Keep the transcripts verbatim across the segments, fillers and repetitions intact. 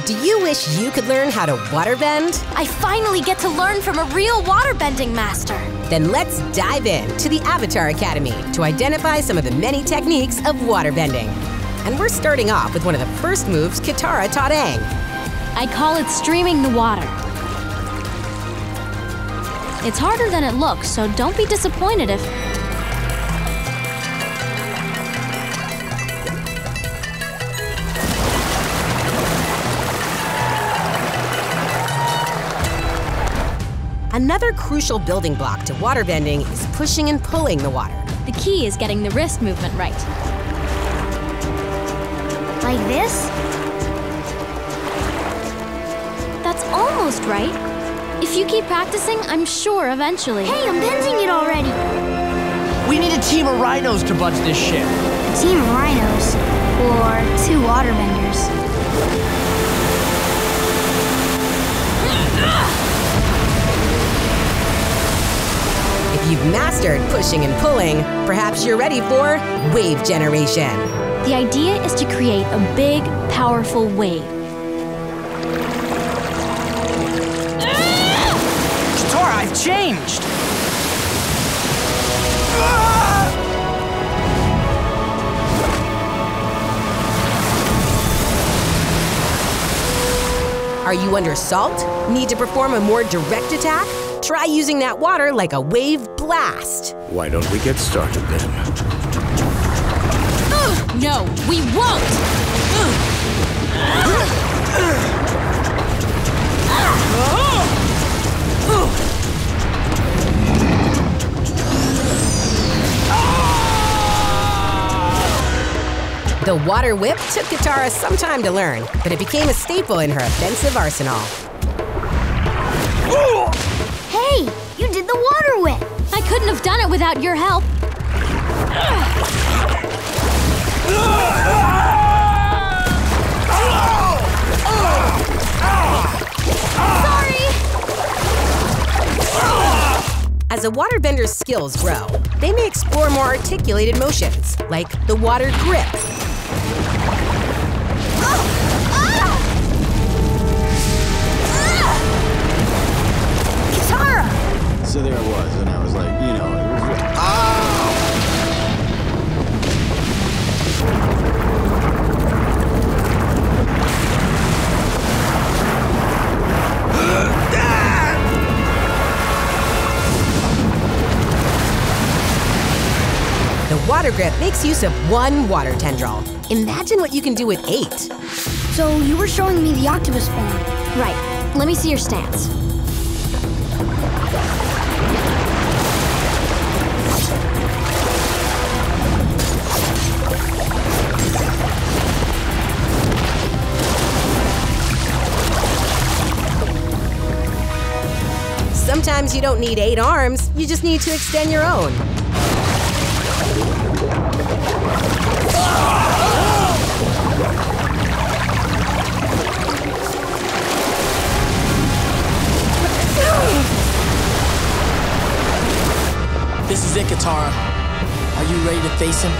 Do you wish you could learn how to waterbend? I finally get to learn from a real waterbending master. Then let's dive in to the Avatar Academy to identify some of the many techniques of waterbending. And we're starting off with one of the first moves Katara taught Aang. I call it streaming the water. It's harder than it looks, so don't be disappointed if... Another crucial building block to waterbending is pushing and pulling the water. The key is getting the wrist movement right. Like this? That's almost right. If you keep practicing, I'm sure eventually... Hey, I'm bending it already! We need a team of rhinos to budge this ship. A team of rhinos? Or two waterbenders? If you've mastered pushing and pulling, perhaps you're ready for wave generation. The idea is to create a big, powerful wave. Katara, I've changed! Are you under salt? Need to perform a more direct attack? Try using that water like a wave blast. Why don't we get started then? No, we won't! The water whip took Katara some time to learn, but it became a staple in her offensive arsenal. Hey, you did the water whip! I couldn't have done it without your help. Sorry! As a waterbender's skills grow, they may explore more articulated motions, like the water grip. So there it was, and I was like, you know, it was real. Oh! The water grip makes use of one water tendril. Imagine what you can do with eight. So you were showing me the octopus form. Right. Let me see your stance. Sometimes you don't need eight arms, you just need to extend your own. This is it, Katara. Are you ready to face him?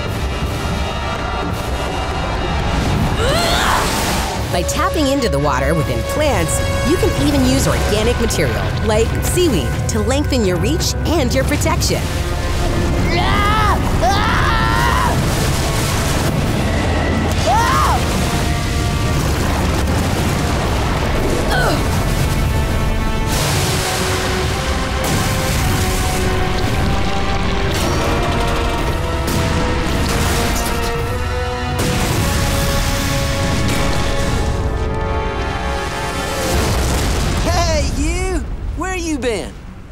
By tapping into the water within plants, you can even use organic material, like seaweed, to lengthen your reach and your protection. Been?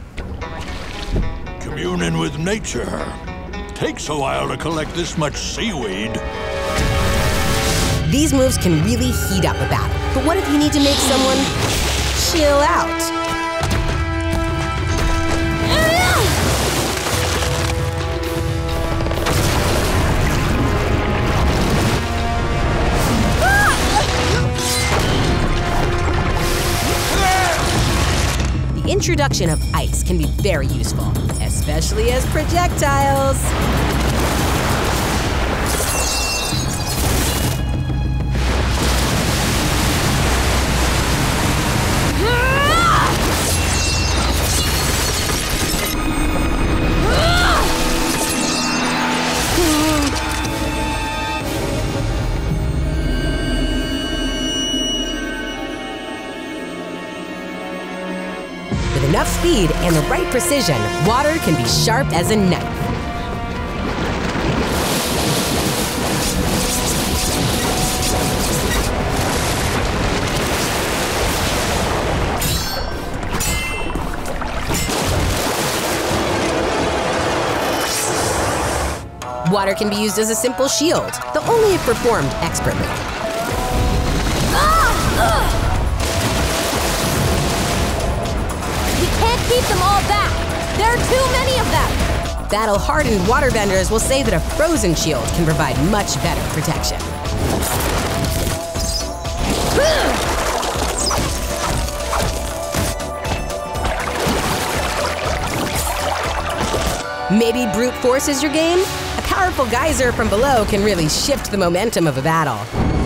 Communing with nature. Takes a while to collect this much seaweed. These moves can really heat up a battle. But what if you need to make someone chill out? The introduction of ice can be very useful, especially as projectiles. enough speed and the right precision, water can be sharp as a knife. Water can be used as a simple shield, though only if performed expertly. We can't keep them all back. There are too many of them. Battle-hardened waterbenders will say that a frozen shield can provide much better protection. Maybe brute force is your game? A powerful geyser from below can really shift the momentum of a battle.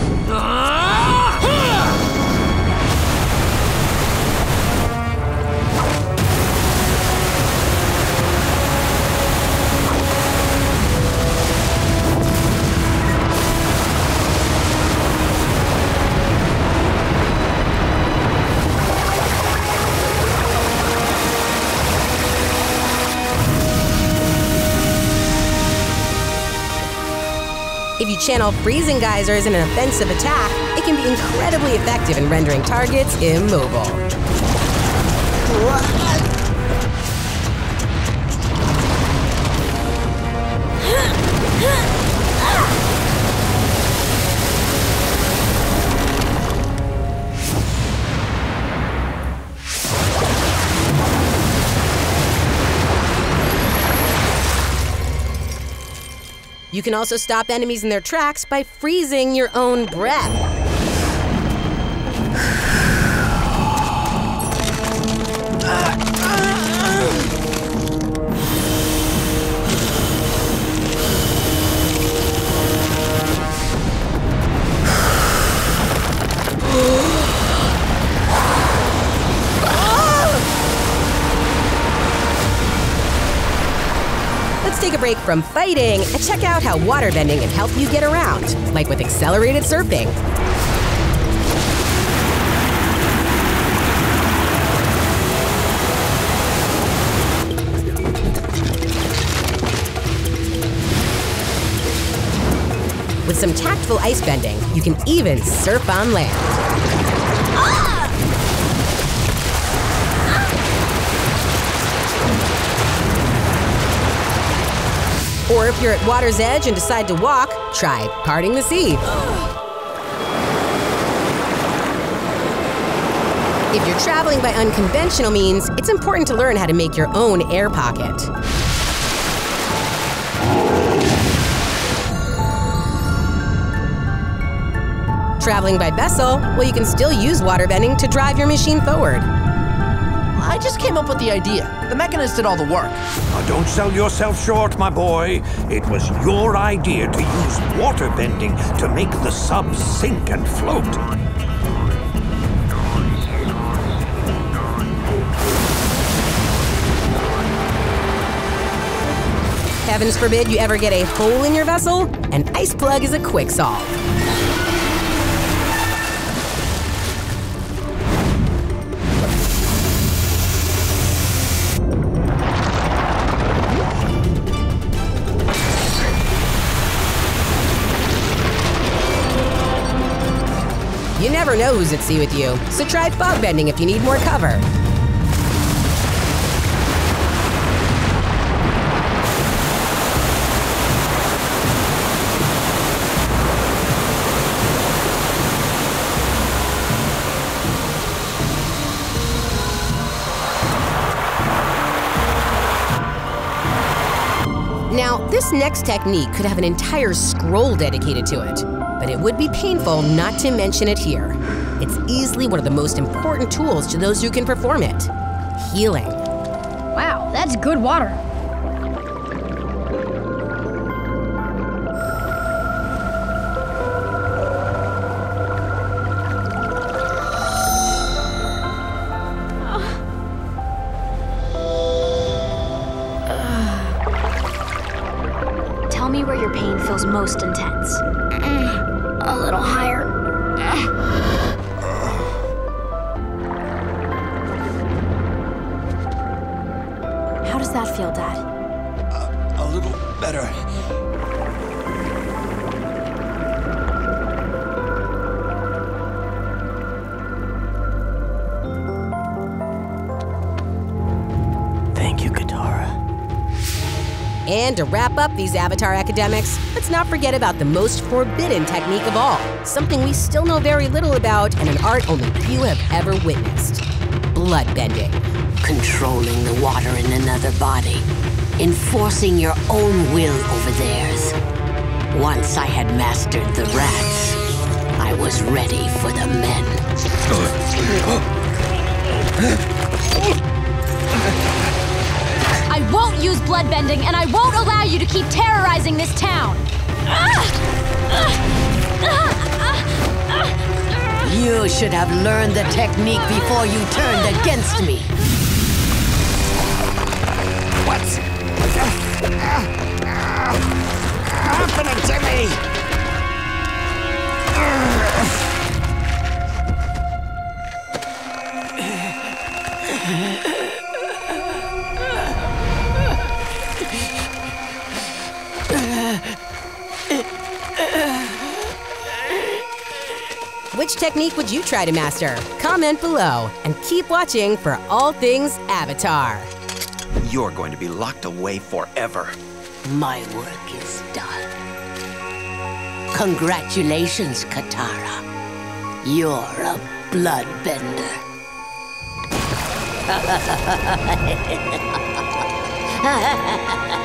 If you channel freezing geysers in an offensive attack, it can be incredibly effective in rendering targets immobile. You can also stop enemies in their tracks by freezing your own breath. Let's take a break from fighting and check out how waterbending can help you get around, like with accelerated surfing. With some tactful ice bending, you can even surf on land. Or if you're at water's edge and decide to walk, try parting the sea. If you're traveling by unconventional means, it's important to learn how to make your own air pocket. Traveling by vessel, well, you can still use waterbending to drive your machine forward. I just came up with the idea. The mechanist did all the work. Now, don't sell yourself short, my boy. It was your idea to use waterbending to make the sub sink and float. Heavens forbid you ever get a hole in your vessel, an ice plug is a quick solve. You never know who's at sea with you, so try fog bending if you need more cover. Now, this next technique could have an entire scroll dedicated to it, but it would be painful not to mention it here. It's easily one of the most important tools to those who can perform it: healing. Wow, that's good water. Tell me where your pain feels most intense. A little higher. feel, Dad? A little better. Thank you, Katara. And to wrap up these Avatar academics, let's not forget about the most forbidden technique of all, something we still know very little about and an art only few have ever witnessed. Bloodbending. Controlling the water in another body. Enforcing your own will over theirs. Once I had mastered the rats, I was ready for the men. I won't use bloodbending, and I won't allow you to keep terrorizing this town! You should have learned the technique before you turned against me. What's happening to me? Which technique would you try to master? Comment below and keep watching for all things Avatar. You're going to be locked away forever. My work is done. Congratulations, Katara. You're a bloodbender.